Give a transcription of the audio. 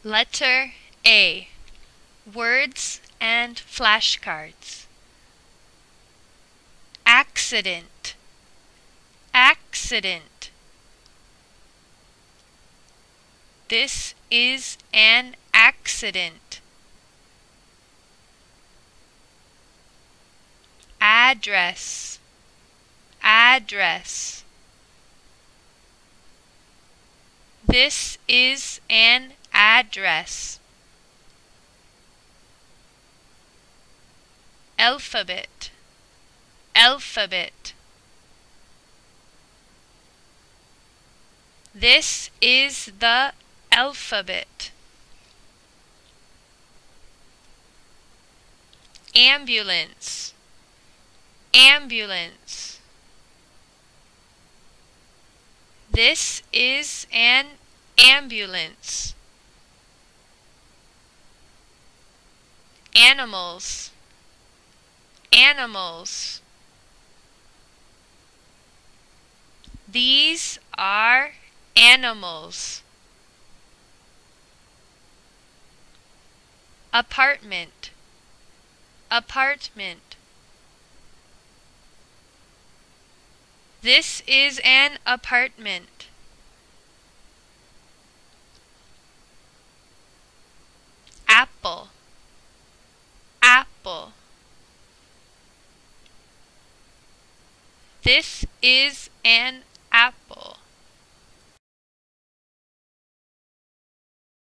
Letter A. Words and flashcards. Accident. Accident. This is an accident. Address. Address. This is an address. Alphabet. Alphabet. This is the alphabet. Ambulance. Ambulance. This is an ambulance. Animals. Animals. These are animals. Apartment. Apartment. This is an apartment. Apple. Apple. This is an apple.